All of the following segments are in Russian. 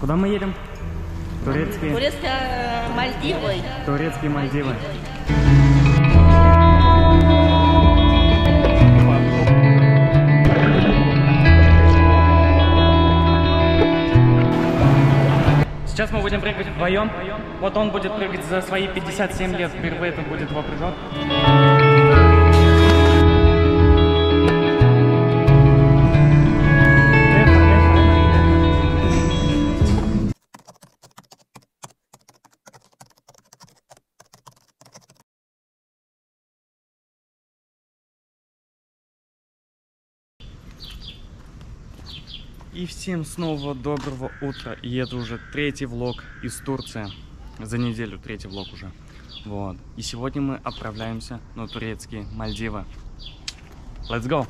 Куда мы едем? Турецкие. Турецкие Мальдивы. Турецкие Мальдивы. Сейчас мы будем прыгать вдвоем. Вот он будет прыгать за свои 57 лет. Впервые это будет его прыжок. И всем снова доброго утра. И это уже третий влог из Турции. За неделю третий влог уже. Вот. И сегодня мы отправляемся на турецкие Мальдивы. Let's go!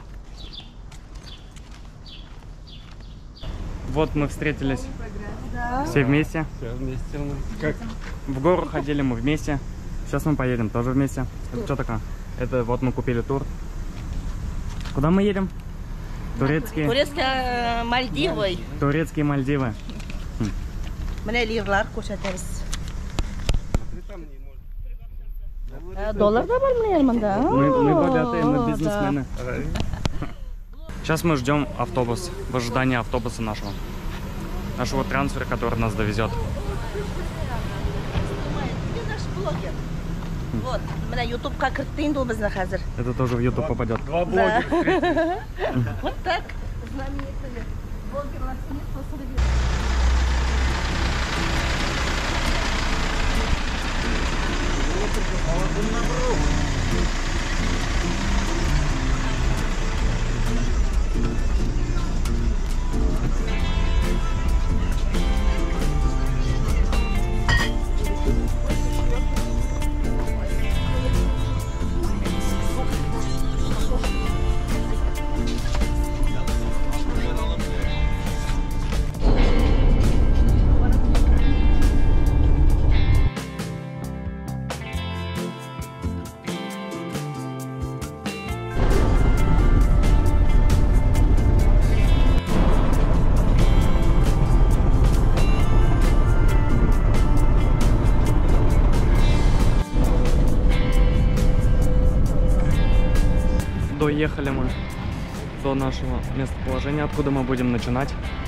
Вот мы встретились все вместе. Все вместе у нас. Как? В гору ходили мы вместе. Сейчас мы поедем тоже вместе. Это что такое? Это вот мы купили тур. Куда мы едем? Турецкие. Турецкие Мальдивы. Турецкие Мальдивы. Доллар да бар мына ярманда? Мы богатые, мы бизнесмены. Сейчас мы ждем автобус. В ожидании автобуса нашего трансфера, который нас довезет. Вот, YouTube как картинку без нахазер. Это тоже в YouTube попадет. Два блогера. Вот так. Знаменитые блогеры. Доехали мы до нашего местоположения, откуда мы будем начинать.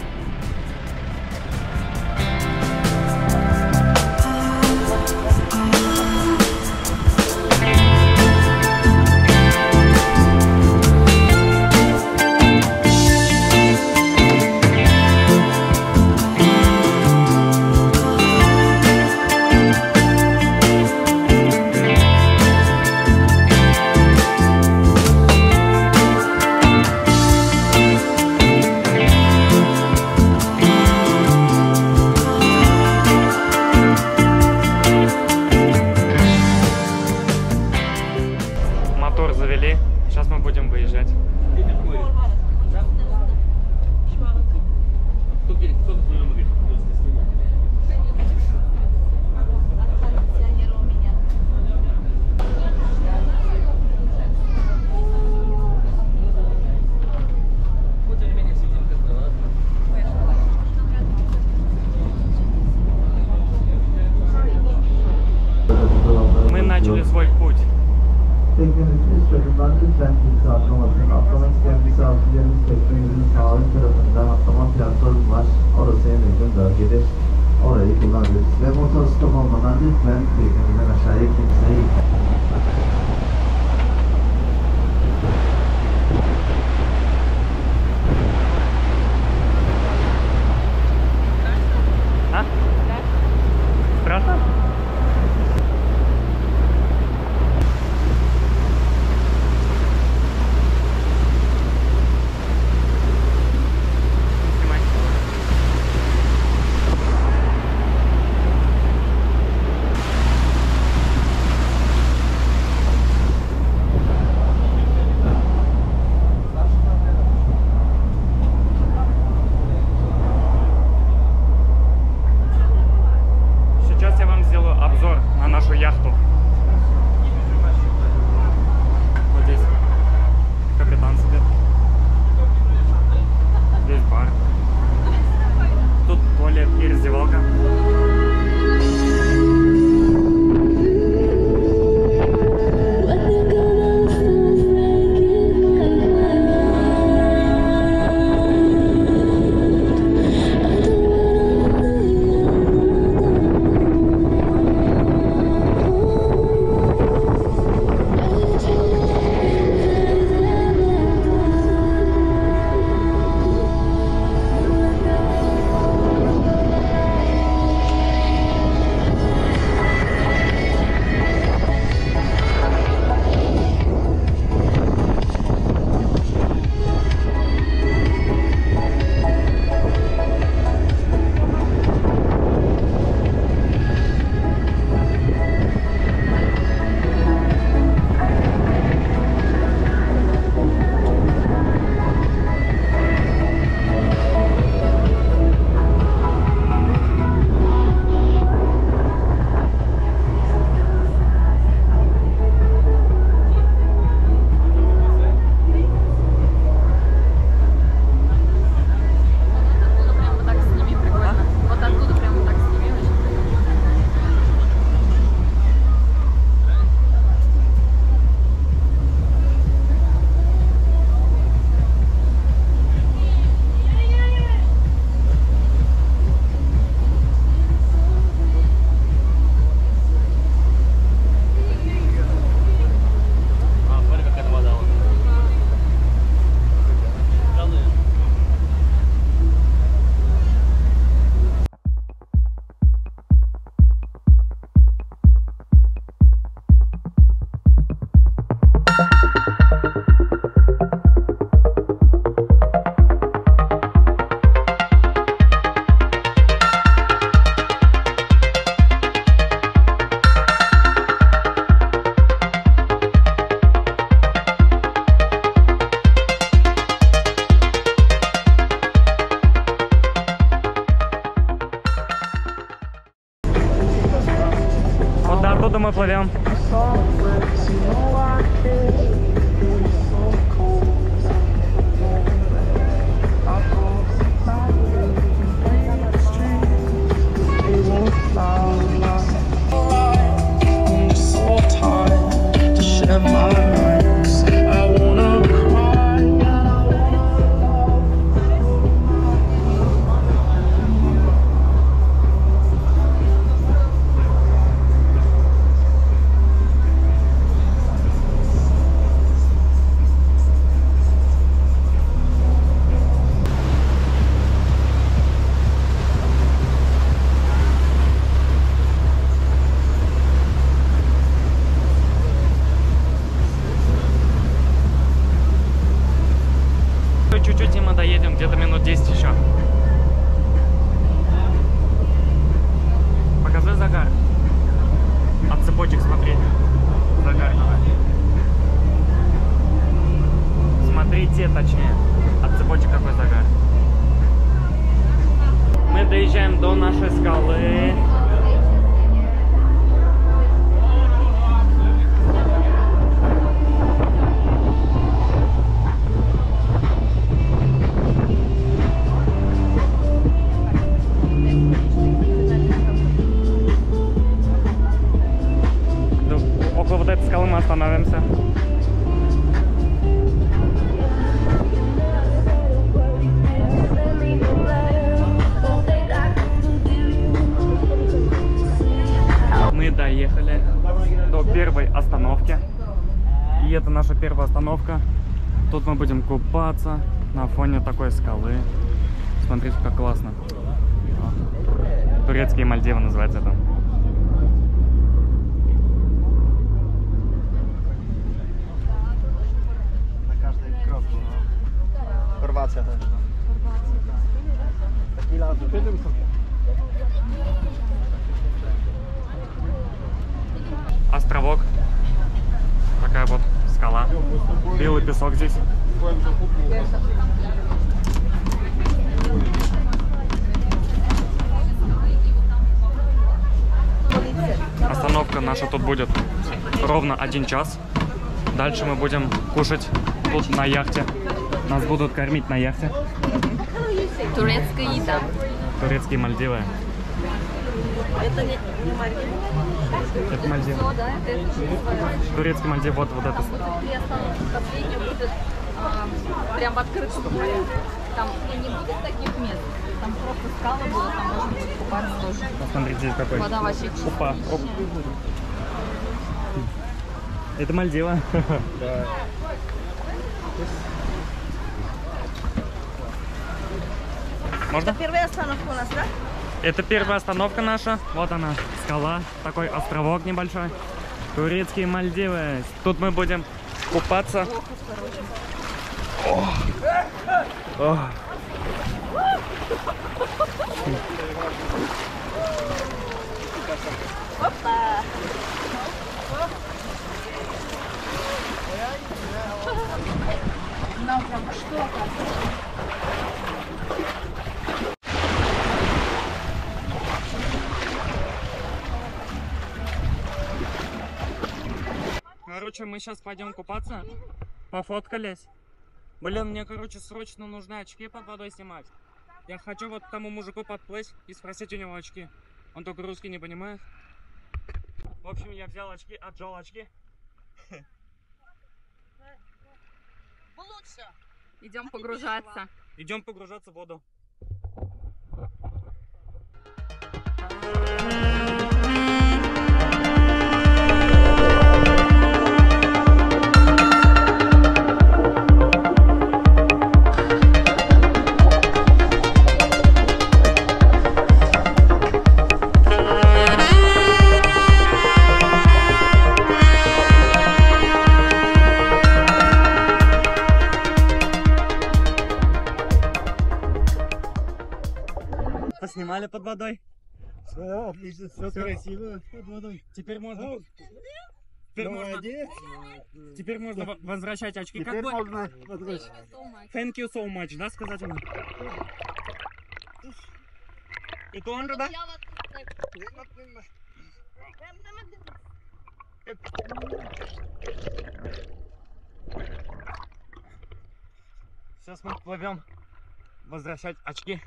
Завели. Сейчас мы будем выезжать. Мы начали свой pуть. Teknolojimiz çocuklar lütfen kimse atlamasın. Atlamak isteyen misafirlerimiz teknemizin sağ ön tarafında atlama platformu var. Orası en uygun bölgedir. Orayı kullanıyoruz. Ve motostop olmadan lütfen teknemizden aşağıya kimseyi Страшно? оттуда мы плывем. Чуть-чуть и мы доедем, где-то минут 10 еще. Покажи загар. От цепочек смотри. Загар давай. Смотрите, точнее. От цепочек какой загар. Мы доезжаем до нашей скалы. Около вот этой скалы мы остановимся. Мы доехали до первой остановки. И это наша первая остановка. Тут мы будем купаться на фоне такой скалы. Смотрите, как классно. Турецкие Мальдивы называется это. Хорватия też. Taki las. Островок. Такая вот скала. Белый песок здесь. Остановка наша тут будет ровно 1 час. Дальше мы будем кушать тут на яхте. Нас будут кормить на яхте. Турецкая еда. Турецкие Мальдивы. Это не Мальдивы? Это Мальдивы. Да, это Турецкий Мальдив, вот это. Последняя будет прям в открытом море. Там и не будет таких мест. Там просто скалы будут, там можно будет купаться тоже. Посмотрите, здесь какой. Вода вообще чистая. Опа. Оп. Это Мальдива. Да. Можно? Это первая остановка у нас, да? Это первая остановка наша. Вот она, скала. Такой островок небольшой. Турецкие Мальдивы. Тут мы будем купаться. О. Опа! Короче, мы сейчас пойдем купаться. Пофоткались. Блин, мне, короче, срочно нужны очки под водой снимать. Я хочу вот к тому мужику подплыть и спросить у него очки. Он только русский не понимает. В общем, я взял очки, отжал очки. Идем погружаться. Идем погружаться в воду. Поснимали под водой. Все, отлично, все красиво под водой. Теперь можно. Теперь можно возвращать очки. Теперь Как бы... можно возвращать. Thank you so much, да, сказать ему? И то он же, да? Сейчас мы плывем возвращать очки.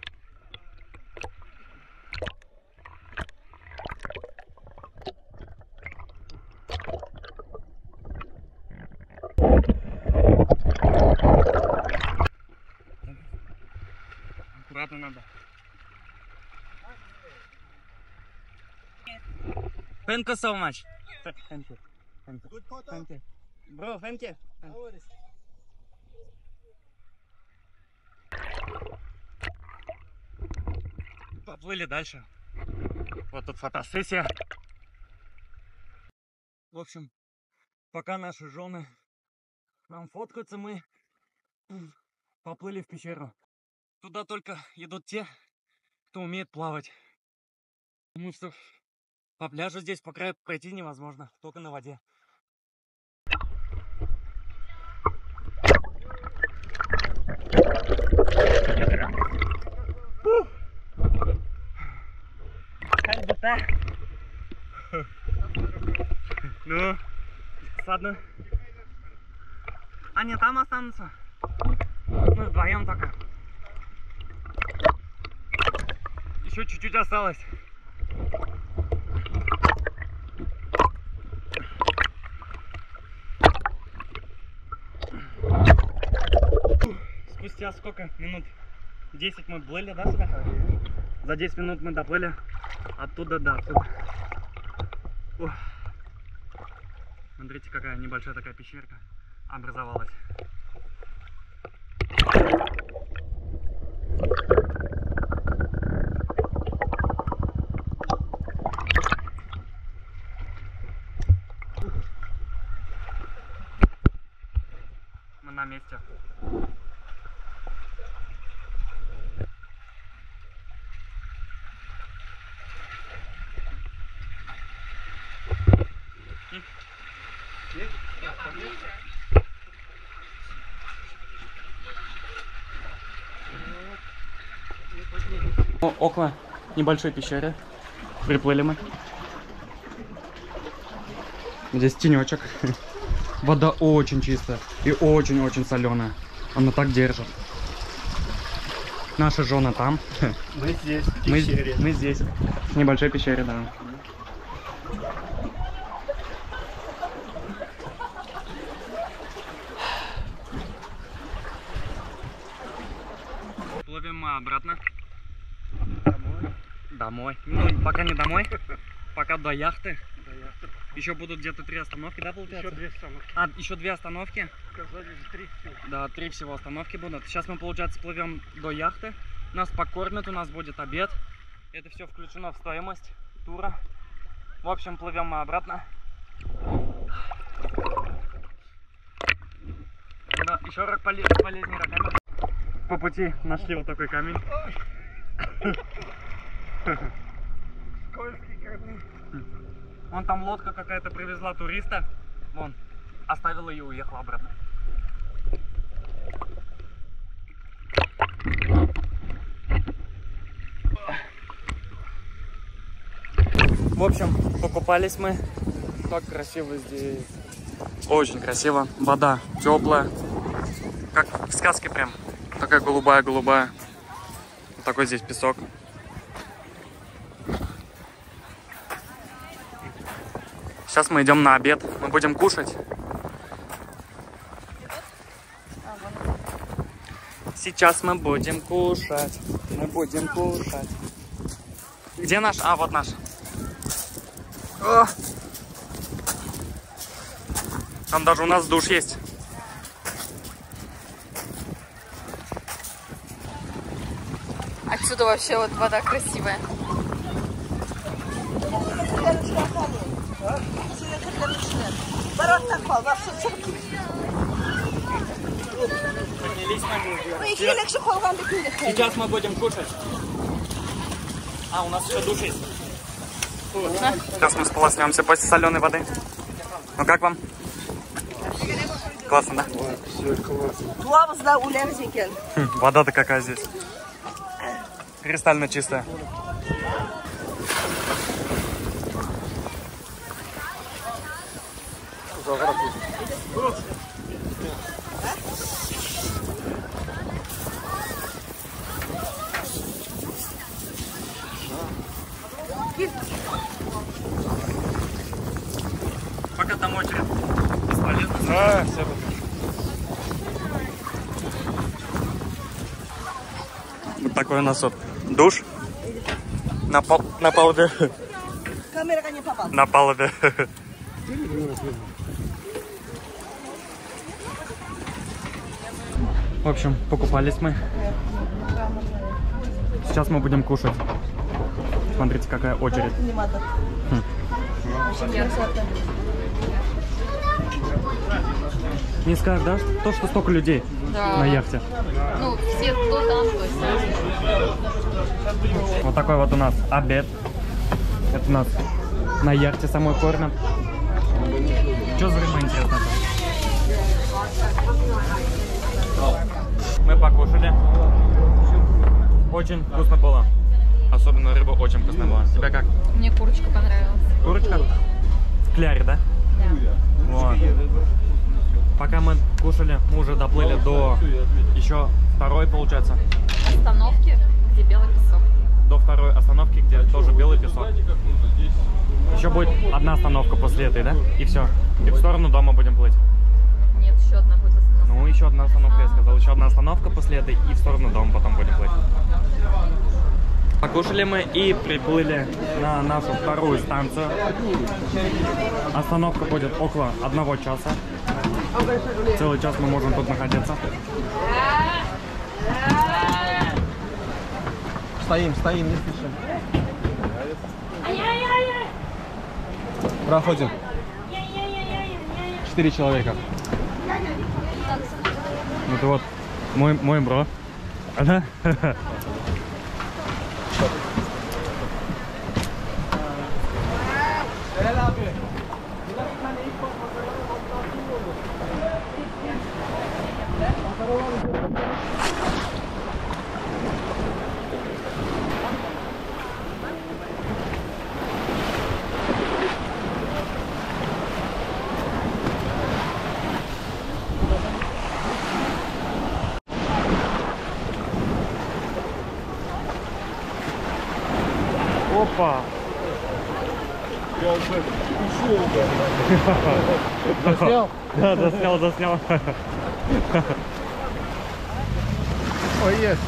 Аккуратно надо. Thank you so much. Thank you. Thank you. Good photo. Thank you. Bro, thank you. No worries. Поплыли дальше. Вот тут фотосессия. В общем, пока наши жены нам фоткаются, мы поплыли в пещеру. Туда только идут те, кто умеет плавать. Потому что по пляжу здесь по краю пройти невозможно, только на воде. Как бы так. Ну, ладно. Они там останутся. Мы вдвоем только. Еще чуть-чуть осталось. Спустя сколько минут? 10 мы плыли, да, сюда? За 10 минут мы доплыли оттуда до отсюда. Ух. Смотрите, какая небольшая такая пещерка образовалась. Мы на месте. Около небольшой пещеры приплыли мы. Здесь тенечек. Вода очень чистая и очень-очень соленая. Она так держит. Наша жена там. Мы здесь, в пещере. Мы здесь, в небольшой пещере, да. Плывем мы обратно. Домой. Ну, пока не домой. Пока до яхты. Еще будут где-то 3 остановки, да, получается? Еще 2 остановки. А, еще 2 остановки? Сказали, 3 всего. Да, 3 всего остановки будут. Сейчас мы, получается, плывем до яхты. Нас покормят, у нас будет обед. Это все включено в стоимость тура. В общем, плывем мы обратно. Да, еще раз полезнее раками. По пути нашли вот такой камень. Скользкий камень. Вон там лодка какая-то привезла туриста. Вон, оставила и уехала обратно. В общем, покупались мы. Так красиво здесь. Очень красиво. Вода теплая. Как в сказке прям. Такая голубая-голубая. Вот такой здесь песок. Сейчас мы идем на обед. Мы будем кушать. Сейчас мы будем кушать. Мы будем кушать. Где наш? А, вот наш. О! Там даже у нас душ есть. Отсюда вообще вот вода красивая. Сейчас мы будем кушать. А, у нас еще душ есть. Сейчас мы сполоснемся после соленой воды. Ну как вам? Классно, да? Все классно. Вода-то какая здесь. Кристально чистая. Пока там очередь. Бесполезно. Вот такой у нас вот душ на палубе. Камера не попала. На палубе. В общем, покупались мы. Сейчас мы будем кушать. Смотрите, какая очередь. Не скажешь, да, то, что столько людей на яхте? Ну, все кто там, то есть. Вот такой вот у нас обед. Это у нас на яхте самой кормят. Что за рыба, интересно? Мы покушали. Очень вкусно было. Особенно рыба очень вкусная была. Тебе как? Мне курочка понравилась. Курочка? В кляре, да? Да. Вот. Пока мы кушали, мы уже доплыли до еще второй, получается. Остановки, где белый песок. До второй остановки, где тоже белый песок. Еще будет одна остановка после этой, да? И все. И в сторону дома будем плыть. Нет, еще одна будет остановка. Ну, еще одна остановка, я сказал. Еще одна остановка после этой, и в сторону дома потом будем плыть. Покушали мы и приплыли на нашу вторую станцию. Остановка будет около 1 часа. Целый час мы можем тут находиться. Стоим, не спешим. Проходим. 4 человека. Это вот мой бро. Да? Опа! Заснял? Да, заснял. Ой, есть.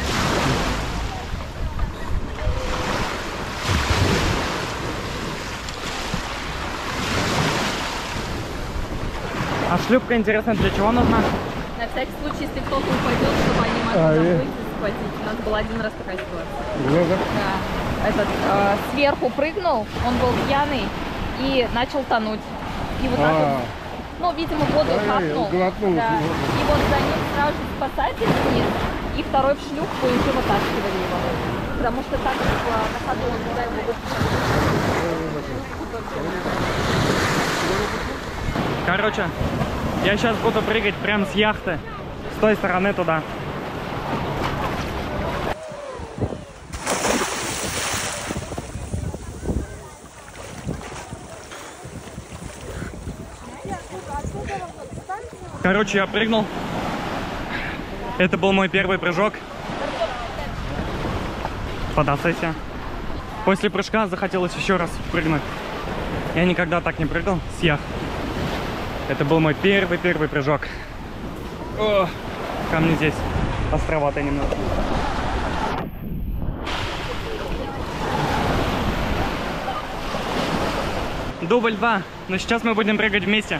А шлюпка, интересно, для чего нужна? На всякий случай, если кто-то упадет, чтобы они могли там выйти, схватить. У нас была один раз такая ситуация. Да. Этот сверху прыгнул, он был пьяный и начал тонуть. И вот так вот, ну, видимо, воду хапнул. Да. И вот за ним сразу же спасатель вниз, и второй в шлюпку, и уже вытаскивали его. Потому что так на ходу он туда его вытащил. Короче, я сейчас буду прыгать прямо с яхты, с той стороны туда. Короче, я прыгнул. Это был мой первый прыжок. Фотосессия. После прыжка захотелось еще раз прыгнуть. Я никогда так не прыгал с яхт. Это был мой первый прыжок. О, камни здесь островатые немного. Дубль 2. Но сейчас мы будем прыгать вместе.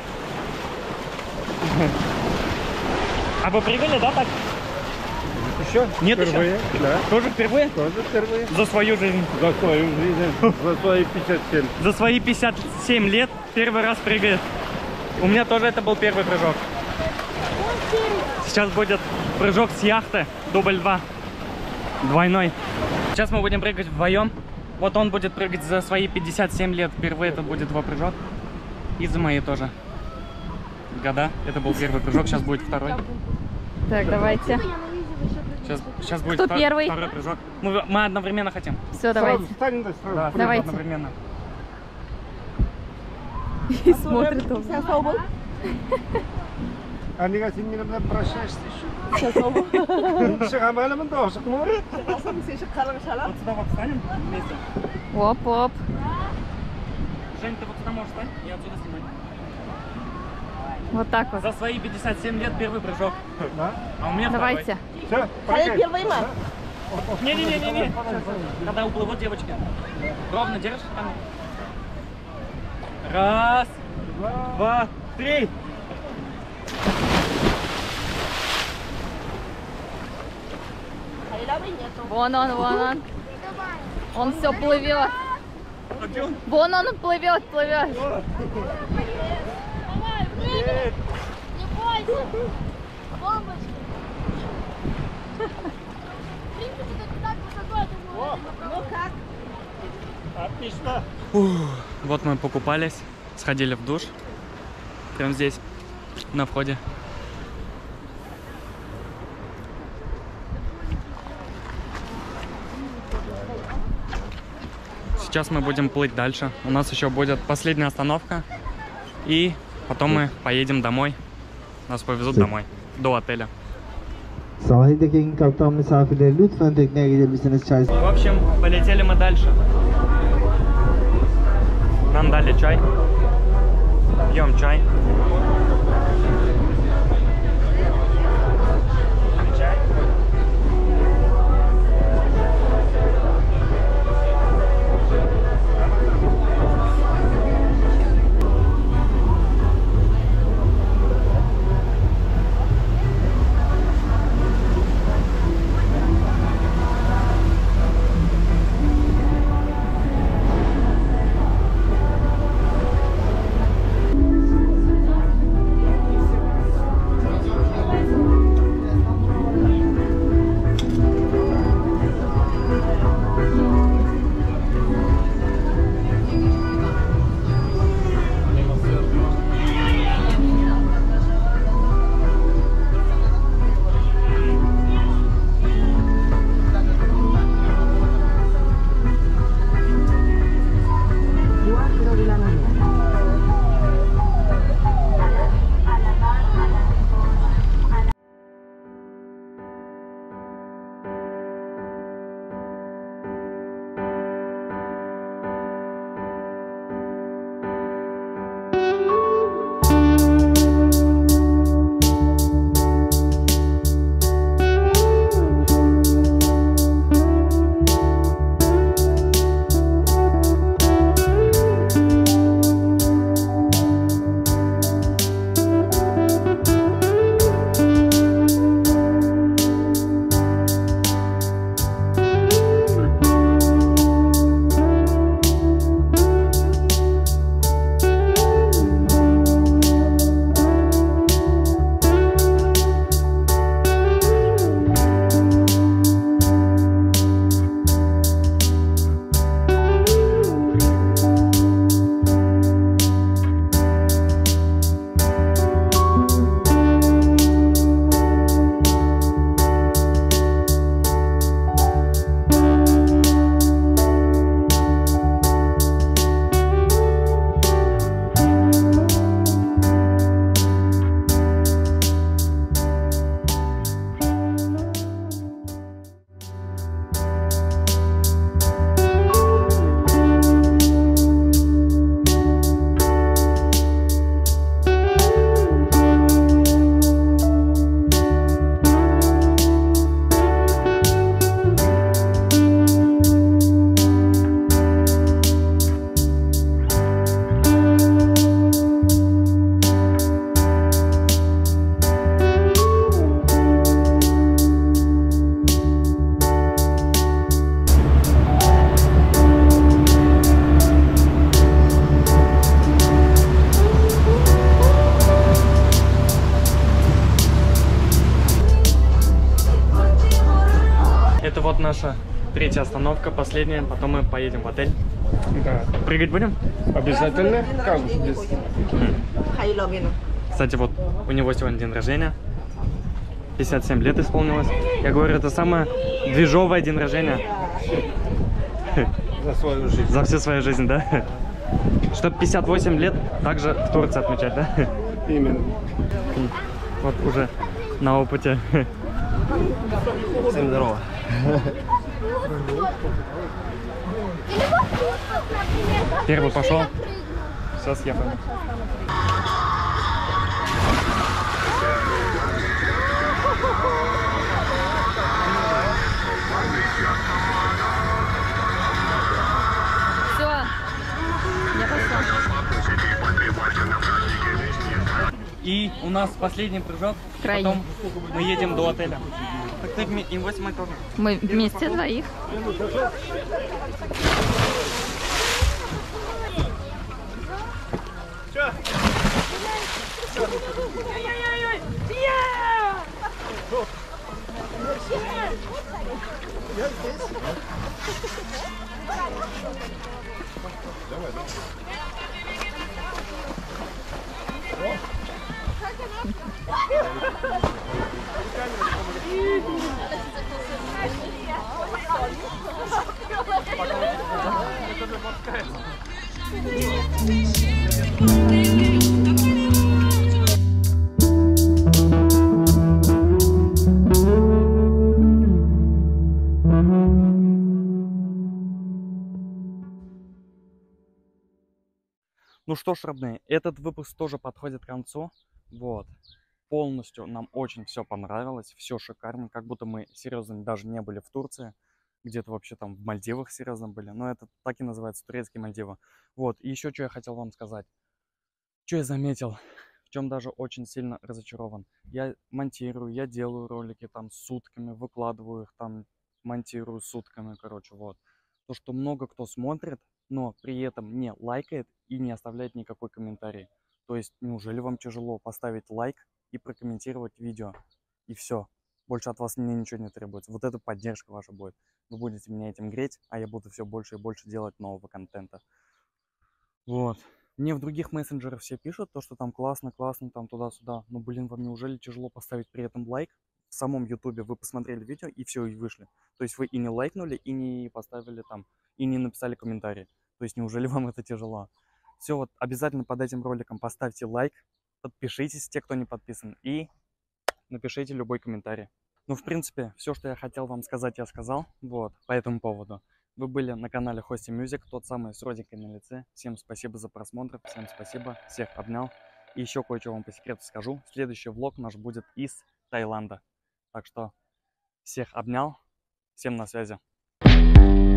А вы прыгали, да, так? Еще? Нет впервые, еще? Да. Тоже впервые? Тоже впервые. За свою жизнь? За свою жизнь. За свои 57. За свои 57 лет первый раз прыгает. У меня тоже это был первый прыжок. Сейчас будет прыжок с яхты. Дубль 2. Двойной. Сейчас мы будем прыгать вдвоем. Вот он будет прыгать за свои 57 лет. Впервые это будет его прыжок. И за мои тоже года. Это был первый прыжок. Сейчас будет второй. Так, давайте. Сейчас будет Кто первый? Второй прыжок. Мы одновременно хотим. Все, давайте. Сразу встань, да, сразу. Да, Давайте. одновременно. И смотрит он. Сейчас оба. А не ты меня прощаешься еще? Сейчас оба. Шагамали мы тоже, ну? Вот сюда вот встанем вместе. Оп-оп. Жень, ты вот сюда можешь встать и отсюда снимать. Вот так вот. За свои 57 лет первый прыжок. Да? А у меня Давайте. Все, Хай первый ма. Не-не-не-не. Когда уплывут девочки. Ровно держишь камеру. Раз, два, три. Вон он, вон он. Он все плывет. Вон он плывет, плывет. Не бойся! Бомбочка! В принципе, ты так высоко, думаю. Ну как? Отлично. Вот мы покупались, сходили в душ. Прямо здесь, на входе. Сейчас мы будем плыть дальше. У нас еще будет последняя остановка. И потом мы поедем домой. Нас повезут домой, до отеля. Sahildeki kaptan misafirleri lütfen tekneye gidebilirsiniz çay. В общем, полетели мы дальше. Нам дали чай. Пьем чай. Чай. Это вот наша третья остановка, последняя, потом мы поедем в отель. Да. Прыгать будем? Обязательно? Как же без... Хай логину. Кстати, вот у него сегодня день рождения. 57 лет исполнилось. Я говорю, это самое движовое день рождения. За свою жизнь. За всю свою жизнь, да? Чтоб 58 лет также в Турции отмечать, да? Именно. Вот уже на опыте. Всем здорово. Первый пошел. Все, съехали. Все, я пошла. И у нас последний прыжок. Крайний. Потом мы едем до отеля. Так ты и 8 тоже. Мы вместе двоих. Ну что ж, родные, этот выпуск тоже подходит к концу. Вот. Полностью нам очень все понравилось, все шикарно, как будто мы серьезно даже не были в Турции, где-то вообще там в Мальдивах серьезно были, но это так и называется, турецкие Мальдивы. Вот, и еще что я хотел вам сказать, что я заметил, в чем даже очень сильно разочарован. Я монтирую, я делаю ролики там сутками, выкладываю их там, монтирую сутками, короче, вот. То, что много кто смотрит, но при этом не лайкает и не оставляет никакой комментарий. То есть, неужели вам тяжело поставить лайк и прокомментировать видео? И все. Больше от вас мне ничего не требуется. Вот эта поддержка ваша будет. Вы будете меня этим греть, а я буду все больше и больше делать нового контента. Вот. Мне в других мессенджерах все пишут, то, что там классно, там туда-сюда. Но, блин, вам неужели тяжело поставить при этом лайк? В самом ютубе вы посмотрели видео и все, и вышли. То есть вы и не лайкнули, и не поставили там, и не написали комментарий. То есть неужели вам это тяжело? Все, вот обязательно под этим роликом поставьте лайк, подпишитесь, те, кто не подписан, и напишите любой комментарий. Ну, в принципе, все, что я хотел вам сказать, я сказал. Вот, по этому поводу. Вы были на канале Hosty Music, тот самый с родинкой на лице. Всем спасибо за просмотр, всем спасибо, всех обнял. И еще кое-что вам по секрету скажу. Следующий влог наш будет из Таиланда. Так что всех обнял, всем на связи.